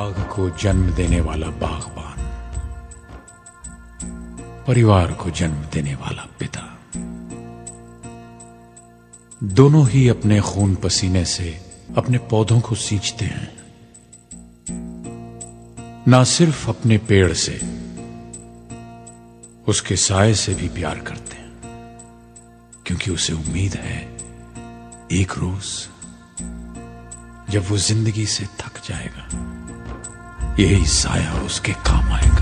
बाग को जन्म देने वाला बागबान, परिवार को जन्म देने वाला पिता, दोनों ही अपने खून पसीने से अपने पौधों को सींचते हैं। ना सिर्फ अपने पेड़ से, उसके साए से भी प्यार करते हैं, क्योंकि उसे उम्मीद है एक रोज जब वो जिंदगी से थक जाएगा, यही साया उसके काम आएगा।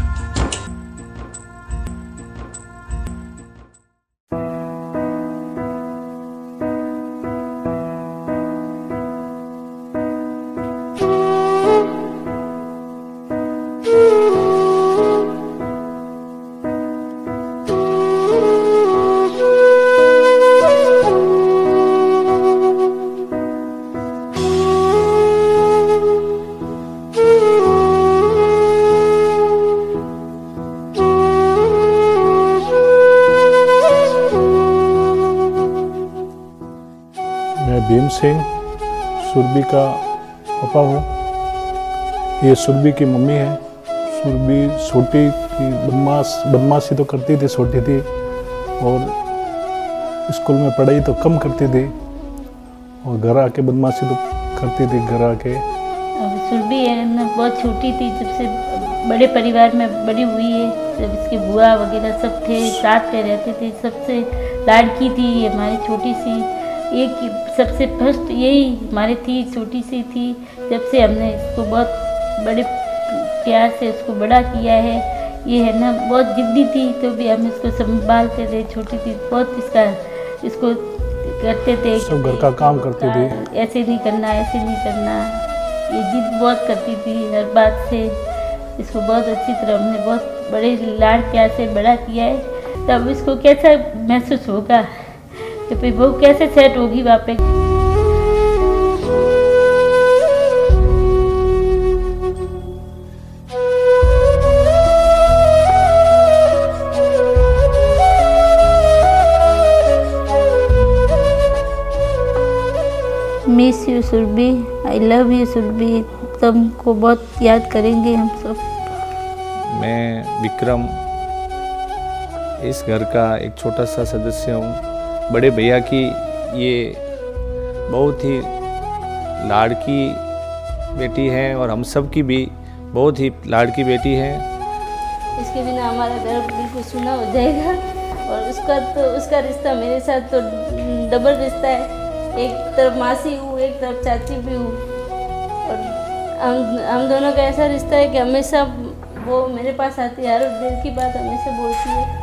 मैं भीम सिंह सुरभि का पापा हूँ। ये सुरभि की मम्मी है। सुरभि छोटी की बदमाशी तो करती थी, छोटी थी, और स्कूल में पढ़ाई तो कम करती थी, और घर आके बदमाशी तो करती थी घर आके। सुरभि है ना, बहुत छोटी थी जब से बड़े परिवार में बड़ी हुई है। जब इसके बुआ वगैरह सब थे, साथ में रहते थे, सबसे लाड़की थी ये हमारी छोटी सी। एक सबसे फर्स्ट यही हमारी थी, छोटी सी थी। जब से हमने इसको बहुत बड़े प्यार से इसको बड़ा किया है। ये है ना बहुत जिद्दी थी, तो भी हम इसको संभालते थे। छोटी थी बहुत, इसको करते थे, सब घर का काम करती थी। ऐसे नहीं करना, ऐसे नहीं करना। ये जिद बहुत करती थी हर बात से। इसको बहुत अच्छी तरह हमने बहुत बड़े लाड प्यार से बड़ा किया है। तब इसको कैसा महसूस होगा कि फिर वो कैसे सेट होगी वापस। Miss you Surabhi, I love you Surabhi. तुमको बहुत याद करेंगे हम सब। मैं विक्रम इस घर का एक छोटा सा सदस्य हूँ। बड़े भैया की ये बहुत ही लाड़की बेटी है, और हम सब की भी बहुत ही लाड़की बेटी है। इसके बिना हमारा घर बिल्कुल सूना हो जाएगा। और उसका रिश्ता मेरे साथ तो डबल रिश्ता है। एक तरफ मासी हूँ, एक तरफ चाची भी हूँ। और हम दोनों का ऐसा रिश्ता है कि हमेशा वो मेरे पास आती है, हर दिल की बात हमेशा बोलती है।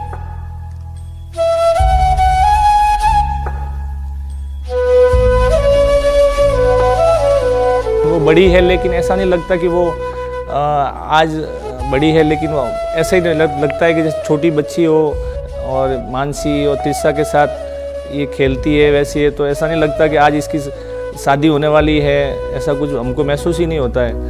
वो बड़ी है, लेकिन ऐसा नहीं लगता कि वो आज बड़ी है, लेकिन वो ऐसा ही लगता है कि जैसे छोटी बच्ची हो, और मानसी और त्रिशा के साथ ये खेलती है वैसी है। तो ऐसा नहीं लगता कि आज इसकी शादी होने वाली है, ऐसा कुछ हमको महसूस ही नहीं होता है।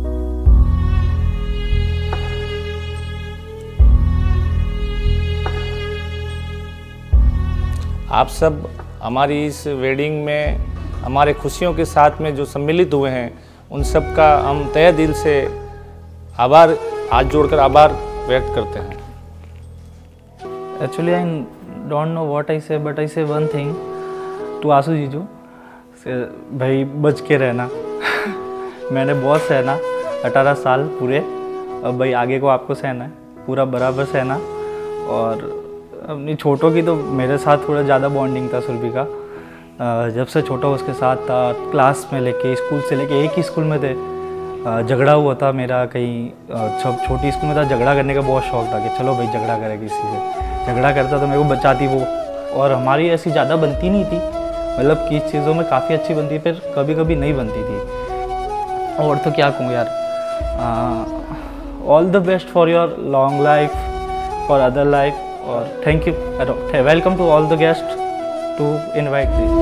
आप सब हमारी इस वेडिंग में हमारे खुशियों के साथ में जो सम्मिलित हुए हैं, उन सब का हम तहे दिल से आभार, हाथ जोड़कर आभार व्यक्त करते हैं। Actually, I don't know what I say, but I say one thing to आशु जीजू, भाई बच के रहना। मैंने बहुत सहना 18 साल पूरे, अब भाई आगे को आपको सहना है, पूरा बराबर सहना। और अपनी छोटों की तो मेरे साथ थोड़ा ज़्यादा बॉन्डिंग था सुरभि का। जब से छोटा उसके साथ था, क्लास में लेके स्कूल से लेके एक ही स्कूल में थे। झगड़ा हुआ था मेरा कहीं, छोटी स्कूल में था। झगड़ा करने का बहुत शौक था कि चलो भाई झगड़ा करे किसी से। झगड़ा करता तो मेरे को बचाती वो, और हमारी ऐसी ज़्यादा बनती नहीं थी। मतलब किस चीज़ों में काफ़ी अच्छी बनती, फिर कभी कभी नहीं बनती थी। और तो क्या कहूँ यार, all the best for your long life, for other life, और thank you. Welcome to all the guest to invite this.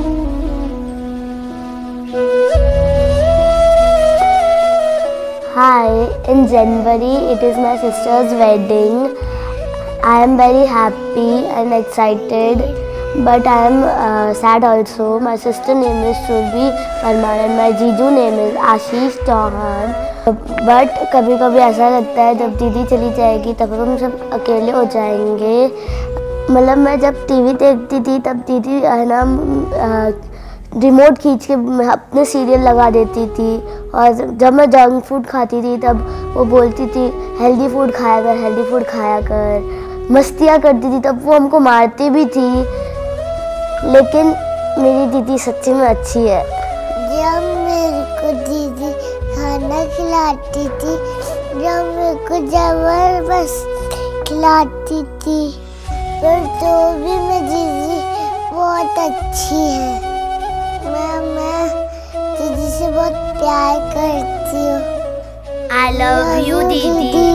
Hi, in January it is my sister's wedding. I am very happy and excited, but I am sad also. My sister name is Surbhi Parmar and my Jiju name is Ashish Chauhan. But कभी कभी ऐसा लगता है जब दीदी चली जाएगी तब हम सब अकेले हो जाएंगे। मतलब मैं जब टीवी देखती थी तब दीदी है ना रिमोट खींच के अपने सीरियल लगा देती थी, और जब मैं जंक फूड खाती थी तब वो बोलती थी हेल्दी फूड खाया कर, हेल्दी फूड खाया कर। मस्तियाँ करती थी तब वो हमको मारती भी थी, लेकिन मेरी दीदी सच्ची में अच्छी है। जब मेरे को दीदी खाना खिलाती थी, जब मेरे को जबरदस्त खिलाती थी, पर तो भी मेरी दीदी बहुत अच्छी है। मैं दीदी से बहुत प्यार करती हूँ। I love you दीदी।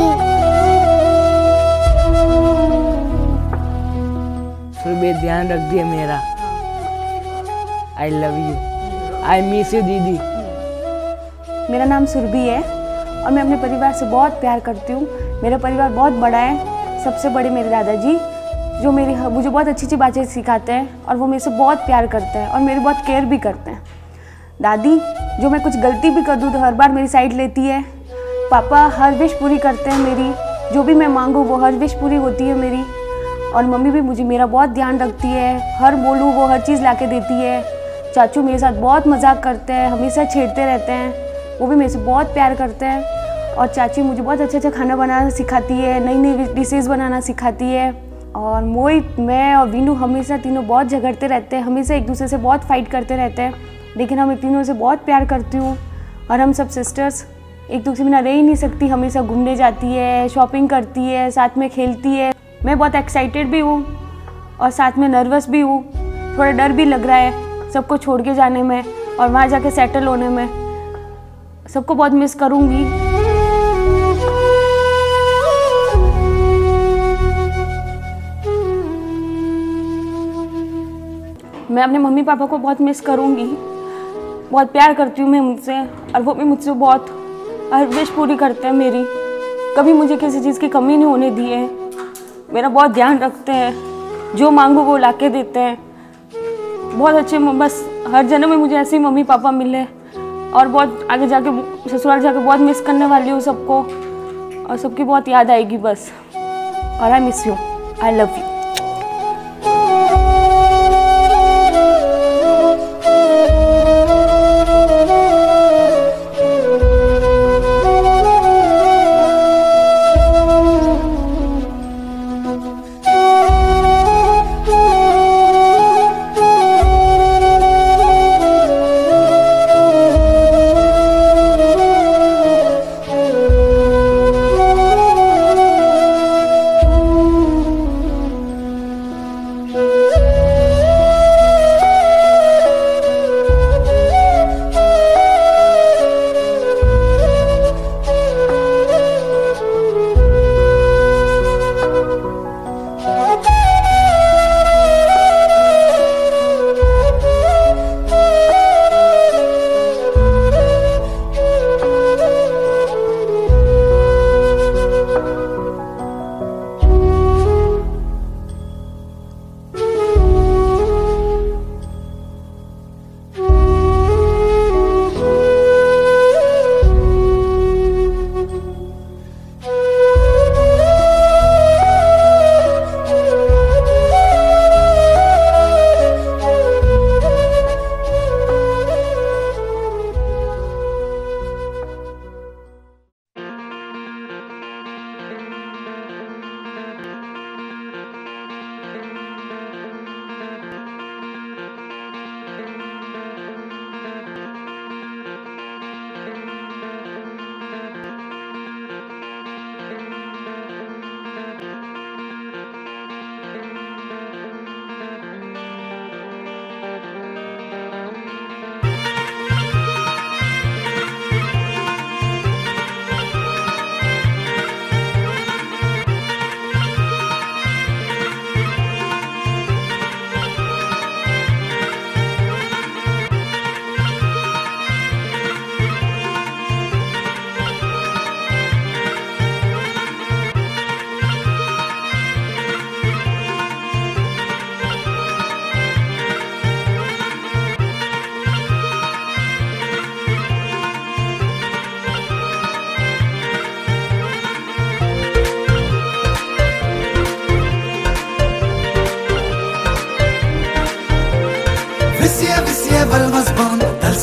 सुरभि ध्यान रख दिया मेरा। I love you, I miss you दीदी। मेरा नाम सुरभि है और मैं अपने परिवार से बहुत प्यार करती हूँ। मेरा परिवार बहुत बड़ा है। सबसे बड़े मेरे दादाजी जो मुझे बहुत अच्छी अच्छी बातें सिखाते हैं और वो मेरे से बहुत प्यार करते हैं और मेरी बहुत केयर भी करते हैं। दादी जो मैं कुछ गलती भी कर दूँ तो हर बार मेरी साइड लेती है। पापा हर विश पूरी करते हैं मेरी, जो भी मैं मांगूँ वो हर विश पूरी होती है मेरी। और मम्मी भी मेरा बहुत ध्यान रखती है, हर बोलूँ वो हर चीज़ ला के देती है। चाचू मेरे साथ बहुत मजाक करते हैं, हमेशा छेड़ते रहते हैं, वो भी मेरे से बहुत प्यार करते हैं। और चाची मुझे बहुत अच्छा अच्छा खाना बनाना सिखाती है, नई नई डिशेज़ बनाना सिखाती है। और मोहित, मैं और वीनू हमेशा तीनों बहुत झगड़ते रहते हैं, हमेशा एक दूसरे से बहुत फाइट करते रहते हैं, लेकिन हम तीनों से बहुत प्यार करती हूँ। और हम सब सिस्टर्स एक दूसरे बिना रह ही नहीं सकती, हमेशा घूमने जाती है, शॉपिंग करती है, साथ में खेलती है। मैं बहुत एक्साइटेड भी हूँ और साथ में नर्वस भी हूँ, थोड़ा डर भी लग रहा है सबको छोड़ के जाने में और वहाँ जाके सेटल होने में। सबको बहुत मिस करूँगी। मैं अपने मम्मी पापा को बहुत मिस करूँगी। बहुत प्यार करती हूँ मैं उनसे और वो भी मुझसे बहुत हर विश पूरी करते हैं मेरी। कभी मुझे किसी चीज़ की कमी नहीं होने दी है। मेरा बहुत ध्यान रखते हैं, जो मांगो वो ला के देते हैं। बहुत अच्छे, बस हर जन्म में मुझे ऐसे ही मम्मी पापा मिले। और बहुत आगे जाके ससुराल जाके बहुत मिस करने वाली हूँ सबको, और सबकी बहुत याद आएगी बस। और I miss you, I love you.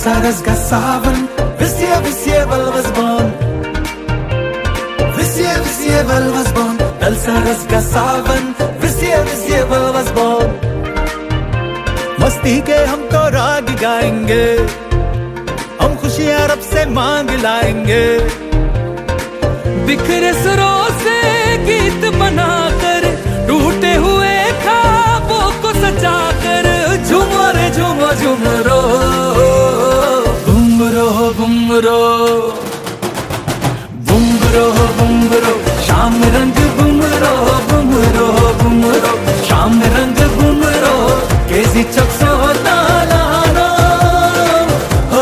Dalsaras gasavan, Visye Val was born. Visye Val was born. Dalsaras gasavan, Visye Val was born. मस्ती के हम तो राग गाएंगे, हम खुशियां रब से मांग लाएंगे। बिखरे सुरों से गीत बनाकर, टूटे हुए ख्वाबों को सजाकर, झूमो रे झूमो झूमरो, बुमरो बुमरो, बुमरो बुमरो, शाम रंग बुमरो बुमरो बुमरो, शाम रंग बुमरो, कैसी चक्सो तालानो, हो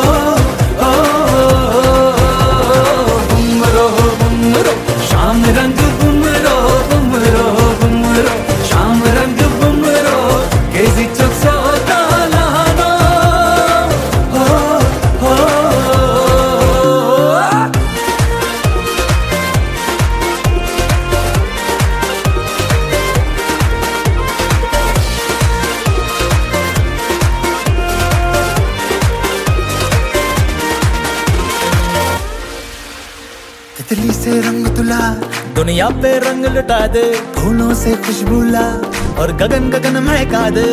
बुमरो बुमरो, शाम रंग बुमरो बुमरो बुमरो, शाम रंग बुमरो, कैसी चक्सो तालानो, हो तितली से रंग तुला, दुनिया पे रंग लुटा दे, फूलों से खुशबू ला और गगन गगन महका दे।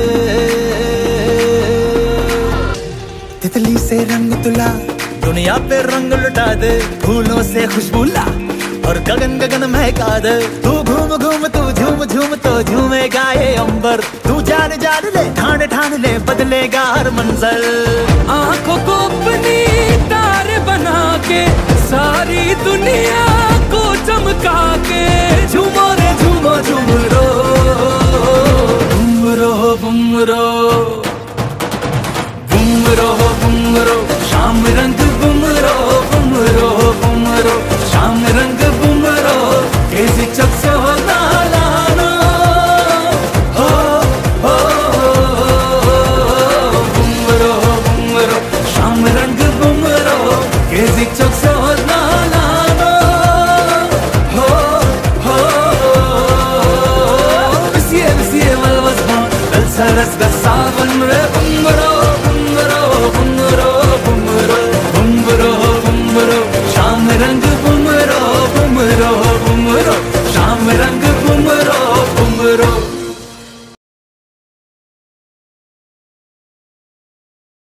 तितली से रंग तुला, दुनिया पे रंग लुटा दे, फूलों से खुशबू ला और गगन गगन महका दे। तू घूम घूम तू झूम झूम तो झूमेगा ये अंबर, तू जान जान ले ठान ठान ले, बदलेगा हर मंजर। आंखों को अपनी तार बना के, सारी दुनिया को चमका के, झूमो रे झूमो झूमरो, बुमरो बुमरो, बुमरो बुमरो, शाम रंग बुमरो बुमरो बुमरो, शाम रंग बुमरो, कैसी चक्सो तालानो, हो बुमरो बुमरो, शाम रंग बुमरो, कैसी चक्सो तालानो, हो Visye Val was born. Dalsaras gasavan re bumbaro bumbaro bumbaro bumbaro bumbaro bumbaro, शाम रंग बुमरो बुमरो बुमरो, शाम रंग बुमरो,